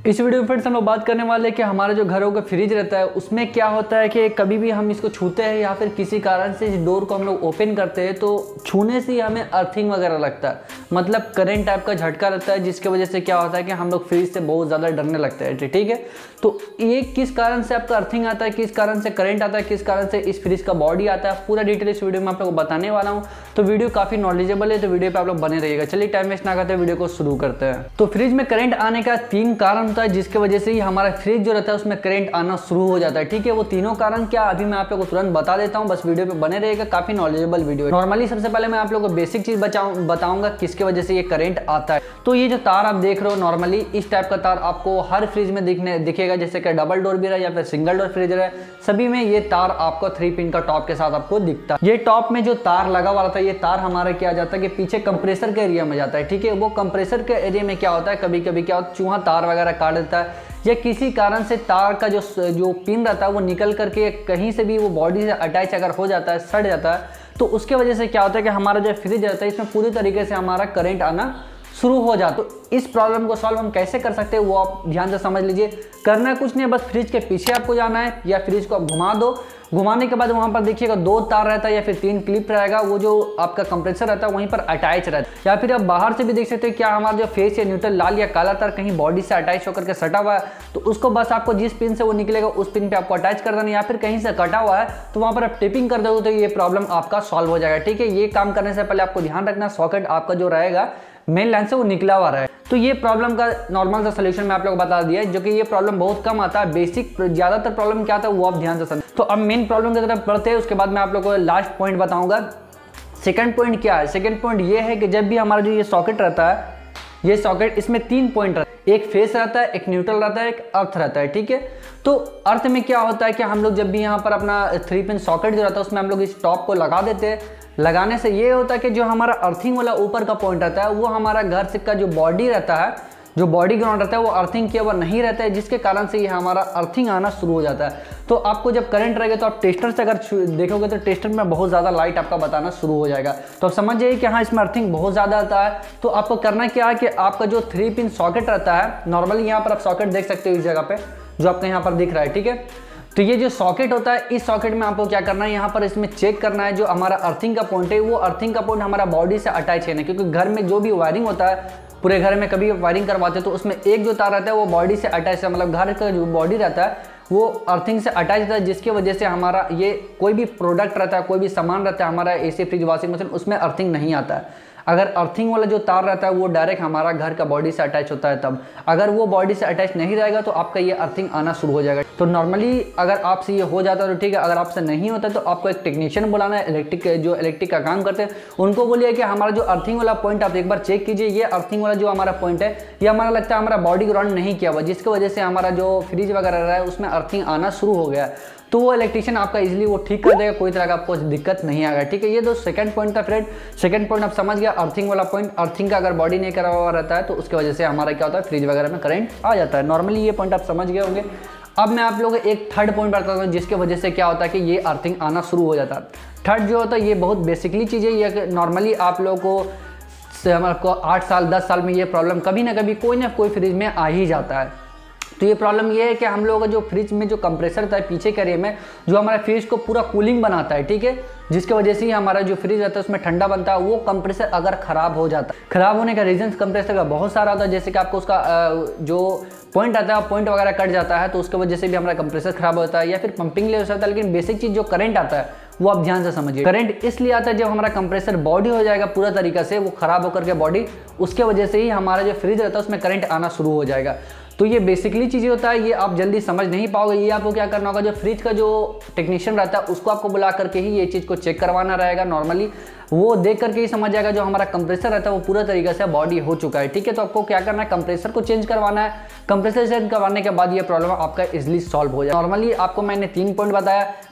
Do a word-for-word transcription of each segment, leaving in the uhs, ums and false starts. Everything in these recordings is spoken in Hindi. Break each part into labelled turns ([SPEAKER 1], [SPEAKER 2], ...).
[SPEAKER 1] इस वीडियो में फ्रेंड्स हम लोग बात करने वाले हैं कि हमारे जो घरों का फ्रिज रहता है उसमें क्या होता है कि कभी भी हम इसको छूते हैं या फिर किसी कारण से इस डोर को हम लोग ओपन करते हैं तो छूने से ही हमें अर्थिंग वगैरह लगता है, मतलब करंट टाइप का झटका लगता है, जिसकी वजह से क्या होता है कि हम लोग फ्रिज से बहुत ज़्यादा डरने लगते हैं। ठीक है, तो ये किस कारण से आपका अर्थिंग आता है, किस कारण से करंट आता है, किस कारण से इस फ्रिज का बॉडी आता है, पूरा डिटेल इस वीडियो में आप लोग को बताने वाला हूँ। तो वीडियो काफ़ी नॉलेजेबल है, तो वीडियो पर आप लोग बने रहिएगा। चलिए टाइम वेस्ट ना करते वीडियो को शुरू करते हैं। तो फ्रिज में करंट आने का तीन कारण होता है जिसकी वजह से हमारा फ्रिज जो रहता है उसमें करंट आना शुरू हो जाता है। ठीक है, वो तीनों कारण क्या अभी मैं आप लोगों को तुरंत बता देता हूं, बस वीडियो पे बने रहेगा, काफी नॉलेजेबल वीडियो है। नॉर्मली सबसे पहले मैं आप लोगों को बेसिक चीज बताऊंगा किसके वजह से ये करंट आता है। तो ये जो तार आप देख रहे हो नॉर्मली इस टाइप का तार आपको हर फ्रिज में दिखने दिखेगा, जैसे कि डबल डोर भी रहे या फिर सिंगल डोर फ्रिज रहे, सभी में ये तार आपको थ्री पिन का टॉप के साथ आपको दिखता है। ये टॉप में जो तार लगा हुआ था ये तार हमारा क्या जाता है कि पीछे कंप्रेसर के एरिया में जाता है। ठीक है, वो कंप्रेसर के एरिया में क्या होता है, कभी कभी क्या होता है चूहा तार वगैरह काट देता है या किसी कारण से तार का जो जो पिन रहता है वो निकल करके कहीं से भी वो बॉडी से अटैच अगर हो जाता है, सड़ जाता है, तो उसके वजह से क्या होता है कि हमारा जो फ्रिज रहता है इसमें पूरी तरीके से हमारा करंट आना शुरू हो जाता है। तो इस प्रॉब्लम को सॉल्व हम कैसे कर सकते हैं वो आप ध्यान से समझ लीजिए। करना कुछ नहीं, बस फ्रिज के पीछे आपको जाना है या फ्रिज को आप घुमा दो। घुमाने के बाद वहां पर देखिएगा दो तार रहता है या फिर तीन क्लिप रहेगा, वो जो आपका कंप्रेसर रहता है वहीं पर अटैच रहता है। या फिर आप बाहर से भी देख सकते हैं क्या हमारा जो फेस या न्यूट्रल लाल या काला तार कहीं बॉडी से अटैच होकर के सटा हुआ है, तो उसको बस आपको जिस पिन से वो निकलेगा उस पिन पे आपको अटैच कर देना, या फिर कहीं से कटा हुआ है तो वहां पर आप टिपिंग कर दोगे तो ये प्रॉब्लम आपका सॉल्व हो जाएगा। ठीक है, ये काम करने से पहले आपको ध्यान रखना सॉकेट आपका जो रहेगा मेन लाइन से वो निकला हुआ रहे। तो ये प्रॉब्लम का नॉर्मल सा सोल्यूशन मैं आप लोगों को बता दिया है, जो कि ये प्रॉब्लम बहुत कम आता है। बेसिक ज्यादातर प्रॉब्लम क्या आता है वो आप ध्यान से समझ। तो अब मेन प्रॉब्लम की तरफ बढ़ते हैं, उसके बाद मैं आप लोगों को लास्ट पॉइंट बताऊंगा। सेकंड पॉइंट क्या है, सेकंड पॉइंट ये है कि जब भी हमारा जो ये सॉकेट रहता है, ये सॉकेट इसमें तीन पॉइंट रहता है, एक फेस रहता है, एक न्यूट्रल रहता है, एक अर्थ रहता है। ठीक है, तो अर्थ में क्या होता है कि हम लोग जब भी यहाँ पर अपना थ्री पिन सॉकेट जो रहता है उसमें हम लोग इस टॉप को लगा देते हैं। लगाने से ये होता है कि जो हमारा अर्थिंग वाला ऊपर का पॉइंट रहता है वो हमारा घर से का जो बॉडी रहता है, जो बॉडी ग्राउंड रहता है वो अर्थिंग किया हुआ नहीं रहता है, जिसके कारण से ये हमारा अर्थिंग आना शुरू हो जाता है। तो आपको जब करंट रहेगा तो आप टेस्टर से अगर देखोगे तो टेस्टर में बहुत ज़्यादा लाइट आपका बताना शुरू हो जाएगा। तो आप समझ जाइए कि हाँ इसमें अर्थिंग बहुत ज़्यादा आता है। तो आपको करना क्या है कि आपका जो थ्री पिन सॉकेट रहता है, नॉर्मली यहाँ पर आप सॉकेट देख सकते हो इस जगह पे जो आपका यहाँ पर दिख रहा है। ठीक है, तो ये जो सॉकेट होता है इस सॉकेट में आपको क्या करना है, यहाँ पर इसमें चेक करना है जो हमारा अर्थिंग का पॉइंट है वो अर्थिंग का पॉइंट हमारा बॉडी से अटैच है ना, क्योंकि घर में जो भी वायरिंग होता है पूरे घर में कभी वायरिंग करवाते हैं तो उसमें एक जो तार रहता है वो बॉडी से अटैच है, मतलब घर का जो बॉडी रहता है वो अर्थिंग से अटैच रहता है, जिसकी वजह से हमारा ये कोई भी प्रोडक्ट रहता है, कोई भी सामान रहता है हमारा एसी फ्रिज वॉशिंग मशीन, उसमें अर्थिंग नहीं आता है। अगर अर्थिंग वाला जो तार रहता है वो डायरेक्ट हमारा घर का बॉडी से अटैच होता है, तब अगर वो बॉडी से अटैच नहीं रहेगा तो आपका ये अर्थिंग आना शुरू हो जाएगा। तो नॉर्मली अगर आपसे ये हो जाता है तो ठीक है, अगर आपसे नहीं होता तो आपको एक टेक्नीशियन बुलाना है, इलेक्ट्रिक जो इलेक्ट्रिक का काम करते हैं उनको बोलिए कि हमारा जो अर्थिंग वाला पॉइंट आप एक बार चेक कीजिए, ये अर्थिंग वाला जो हमारा पॉइंट है ये हमारा लगता है हमारा बॉडी ग्राउंड नहीं किया हुआ, जिसकी वजह से हमारा जो फ्रिज वगैरह रहा है उसमें अर्थिंग आना शुरू हो गया। तो वो इलेक्ट्रिशियन आपका इजीली वो ठीक कर देगा, कोई तरह का आपको दिक्कत नहीं आएगा। ठीक है, ये दो सेकंड पॉइंट था फ्रेंड। सेकंड पॉइंट आप समझ गया, अर्थिंग वाला पॉइंट, अर्थिंग का अगर बॉडी नहीं करा हुआ रहता है तो उसकी वजह से हमारा क्या होता है फ्रिज वगैरह में करंट आ जाता है। नॉर्मली ये पॉइंट आप समझ गए होंगे। अब मैं आप लोगों को एक थर्ड पॉइंट बताता हूँ जिसकी वजह से क्या होता है कि ये अर्थिंग आना शुरू हो जाता है। थर्ड जो होता है ये बहुत बेसिकली चीज़ है, ये नॉर्मली आप लोगों को हमारे को आठ साल दस साल में ये प्रॉब्लम कभी ना कभी कोई ना कोई फ्रिज में आ ही जाता है। तो ये प्रॉब्लम ये है कि हम लोगों का जो फ्रिज में जो कंप्रेसर रहता है पीछे के एरिया में जो हमारा फ्रिज को पूरा कूलिंग बनाता है, ठीक है, जिसकी वजह से ही हमारा जो फ्रिज रहता है उसमें ठंडा बनता है, वो कंप्रेसर अगर खराब हो जाता है, खराब होने का रीजन कंप्रेसर का बहुत सारा होता है, जैसे कि आपको उसका जो पॉइंट आता है पॉइंट वगैरह कट जाता है तो उसकी वजह से भी हमारा कंप्रेसर खराब होता है, या फिर पंपिंग ले हो सकता है। लेकिन बेसिक चीज़ जो करंट आता है वो आप ध्यान से समझिए। करंट इसलिए आता है जब हमारा कंप्रेसर बॉडी हो जाएगा पूरा तरीका से वो खराब होकर के बॉडी, उसके वजह से ही हमारा जो फ्रिज रहता है उसमें करंट आना शुरू हो जाएगा। तो ये बेसिकली चीज़ें होता है, ये आप जल्दी समझ नहीं पाओगे। ये आपको क्या करना होगा, जो फ्रिज का जो टेक्नीशियन रहता है उसको आपको बुला करके ही ये चीज़ को चेक करवाना रहेगा। नॉर्मली वो देख करके ही समझ जाएगा जो हमारा कंप्रेसर रहता है वो पूरा तरीके से बॉडी हो चुका है। ठीक है, तो आपको क्या करना है, कंप्रेसर को चेंज करवाना है। कंप्रेसर चेंज करवाने के बाद ये प्रॉब्लम आपका इजीली सॉल्व हो जाए। नॉर्मली आपको मैंने तीन पॉइंट बताया,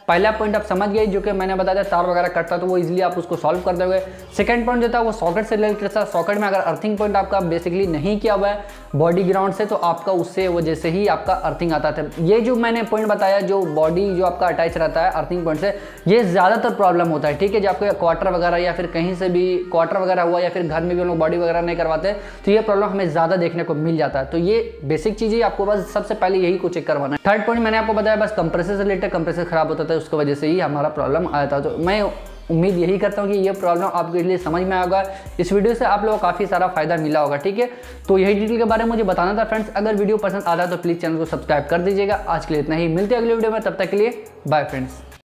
[SPEAKER 1] पहला पॉइंट आप समझ गए जो कि मैंने बताया तार वगैरह कटता तो वो इजीली आप उसको सॉल्व कर दोगे। सेकंड पॉइंट जो था वो सॉकेट से रिलेटेड था। सॉकेट में अगर अर्थिंग पॉइंट आपका बेसिकली नहीं किया हुआ है बॉडी ग्राउंड से तो आपका उससे वजह से ही आपका अर्थिंग आता था। ये जो मैंने पॉइंट बताया जो बॉडी जो आपका अटैच रहता है अर्थिंग पॉइंट से, ये ज़्यादातर प्रॉब्लम होता है, ठीक है। जब आपको क्वार्टर वगैरह या फिर कहीं से भी क्वार्टर वगैरह हुआ या फिर घर में भी हम लोग बॉडी वगैरह नहीं करवाते तो ये प्रॉब्लम हमें ज़्यादा देखने को मिल जाता है। तो ये बेसिक चीज़ ही आपको बस सबसे पहले यही को चेक करवाना है। थर्ड पॉइंट मैंने आपको बताया बस कंप्रेसर से रिलेटेड, कंप्रेसर खराब होता था उसकी वजह से ही हमारा प्रॉब्लम आया था। तो मैं उम्मीद यही करता हूँ कि ये प्रॉब्लम आपके लिए समझ में आएगा। इस वीडियो से आप लोगों को काफ़ी सारा फायदा मिला होगा, ठीक है। तो यही डिटेल के बारे में मुझे बताना था फ्रेंड्स। अगर वीडियो पसंद आता है तो प्लीज़ चैनल को सब्सक्राइब कर दीजिएगा। आज के लिए इतना ही, मिलते हैं अगले वीडियो में, तब तक के लिए बाय फ्रेंड्स।